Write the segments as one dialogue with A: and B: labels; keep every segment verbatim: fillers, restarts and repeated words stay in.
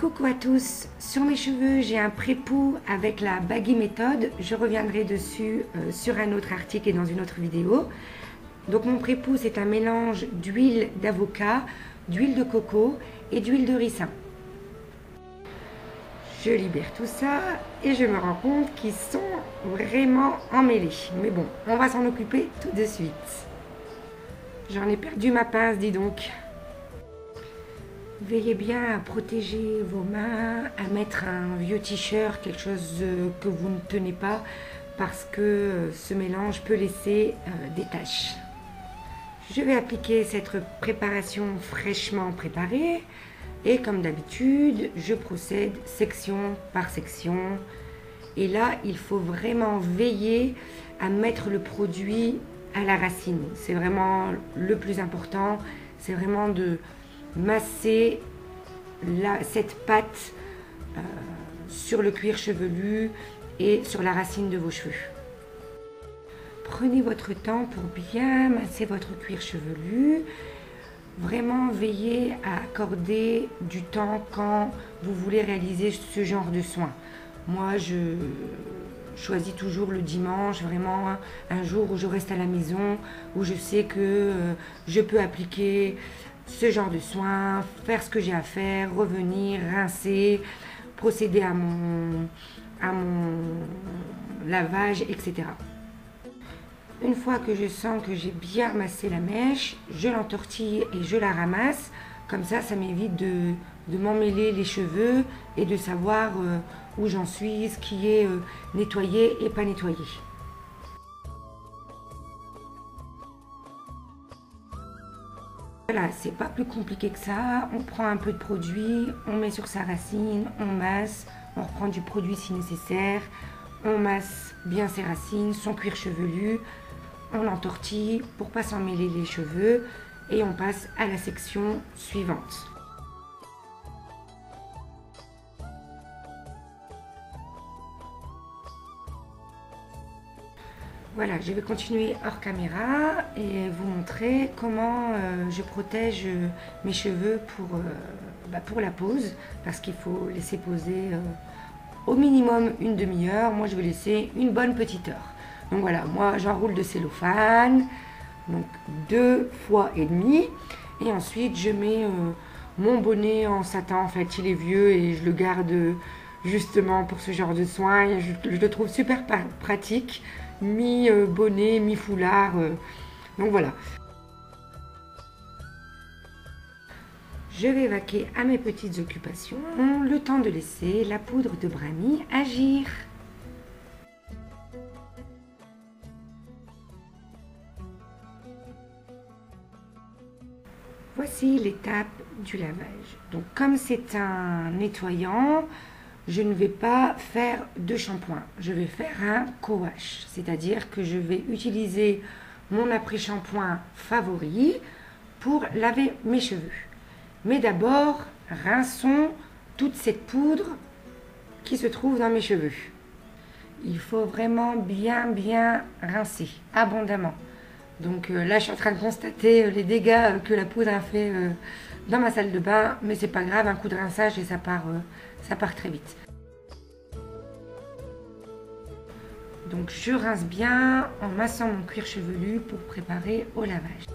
A: Coucou à tous, sur mes cheveux j'ai un pré-pou avec la Baggy méthode, je reviendrai dessus euh, sur un autre article et dans une autre vidéo. Donc mon pré-pou c'est un mélange d'huile d'avocat, d'huile de coco et d'huile de ricin. Je libère tout ça et je me rends compte qu'ils sont vraiment emmêlés. Mais bon, on va s'en occuper tout de suite. J'en ai perdu ma pince, dis donc. Veillez bien à protéger vos mains, à mettre un vieux t-shirt, quelque chose que vous ne tenez pas, parce que ce mélange peut laisser euh, des taches. Je vais appliquer cette préparation fraîchement préparée et comme d'habitude, je procède section par section. Et là, il faut vraiment veiller à mettre le produit à la racine. C'est vraiment le plus important, c'est vraiment de masser la, cette pâte euh, sur le cuir chevelu et sur la racine de vos cheveux. Prenez votre temps pour bien masser votre cuir chevelu. Vraiment veillez à accorder du temps quand vous voulez réaliser ce genre de soins. Moi, je choisis toujours le dimanche, vraiment un, un jour où je reste à la maison, où je sais que euh, je peux appliquer ce genre de soins, faire ce que j'ai à faire, revenir, rincer, procéder à mon, à mon lavage, et cetera. Une fois que je sens que j'ai bien massé la mèche, je l'entortille et je la ramasse. Comme ça, ça m'évite de, de m'emmêler les cheveux et de savoir euh, où j'en suis, ce qui est euh, nettoyé et pas nettoyé. Voilà, c'est pas plus compliqué que ça. On prend un peu de produit, on met sur sa racine, on masse, on reprend du produit si nécessaire, on masse bien ses racines, son cuir chevelu, on entortille pour pas s'en mêler les cheveux et on passe à la section suivante. Voilà, je vais continuer hors caméra et vous montrer comment euh, je protège mes cheveux pour, euh, bah pour la pose, parce qu'il faut laisser poser euh, au minimum une demi-heure. Moi, je vais laisser une bonne petite heure. Donc voilà, moi, j'enroule de cellophane, donc deux fois et demi. Et ensuite, je mets euh, mon bonnet en satin. En fait, il est vieux et je le garde justement pour ce genre de soins. Et je, je le trouve super pratique. Mi-bonnet, mi-foulard, euh, donc voilà. Je vais vaquer à mes petites occupations, le temps de laisser la poudre de Brami agir. Voici l'étape du lavage. Donc comme c'est un nettoyant, je ne vais pas faire de shampoing, je vais faire un co-wash, c'est-à-dire que je vais utiliser mon après-shampoing favori pour laver mes cheveux. Mais d'abord, rinçons toute cette poudre qui se trouve dans mes cheveux. Il faut vraiment bien bien rincer, abondamment. Donc euh, là, je suis en train de constater euh, les dégâts que la poudre a fait euh, dans ma salle de bain, mais c'est pas grave, un coup de rinçage et ça part, euh, ça part très vite. Donc je rince bien en massant mon cuir chevelu pour préparer au lavage.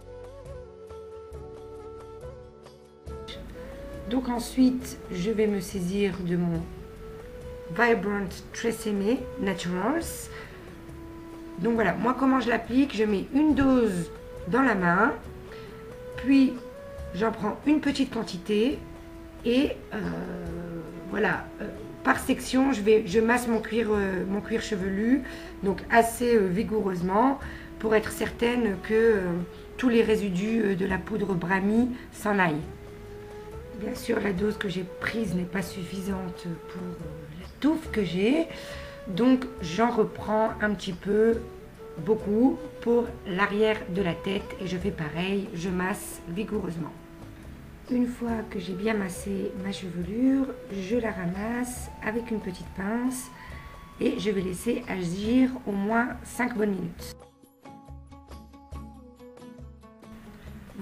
A: Donc ensuite, je vais me saisir de mon Vibrant Tresemme Naturals. Donc voilà, moi comment je l'applique, je mets une dose dans la main, puis j'en prends une petite quantité et euh, voilà, euh, par section je, vais, je masse mon cuir, euh, mon cuir chevelu, donc assez euh, vigoureusement pour être certaine que euh, tous les résidus euh, de la poudre Brami s'en aillent. Bien sûr, la dose que j'ai prise n'est pas suffisante pour euh, la touffe que j'ai. Donc j'en reprends un petit peu, beaucoup, pour l'arrière de la tête et je fais pareil, je masse vigoureusement. Une fois que j'ai bien massé ma chevelure, je la ramasse avec une petite pince et je vais laisser agir au moins cinq bonnes minutes.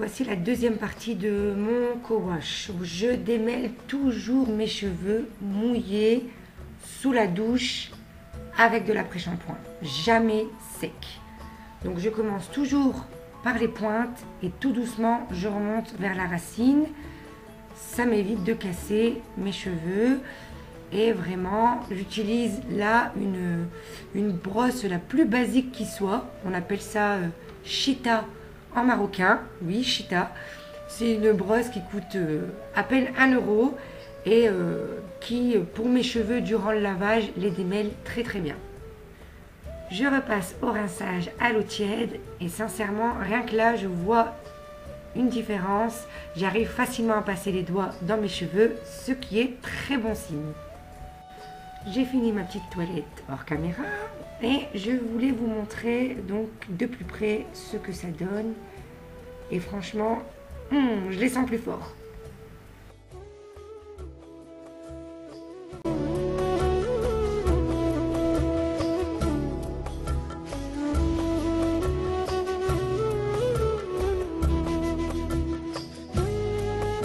A: Voici la deuxième partie de mon co-wash où je démêle toujours mes cheveux mouillés sous la douche avec de l'après-shampoing, jamais sec. Donc je commence toujours par les pointes et tout doucement je remonte vers la racine. Ça m'évite de casser mes cheveux et vraiment j'utilise là une, une brosse la plus basique qui soit. On appelle ça euh, Chita en marocain, oui Chita. C'est une brosse qui coûte euh, à peine un euro et euh, qui pour mes cheveux durant le lavage les démêle très très bien. Je repasse au rinçage à l'eau tiède et sincèrement rien que là je vois une différence. J'arrive facilement à passer les doigts dans mes cheveux, ce qui est très bon signe. J'ai fini ma petite toilette hors caméra et je voulais vous montrer donc de plus près ce que ça donne et franchement hmm, je les sens plus fort.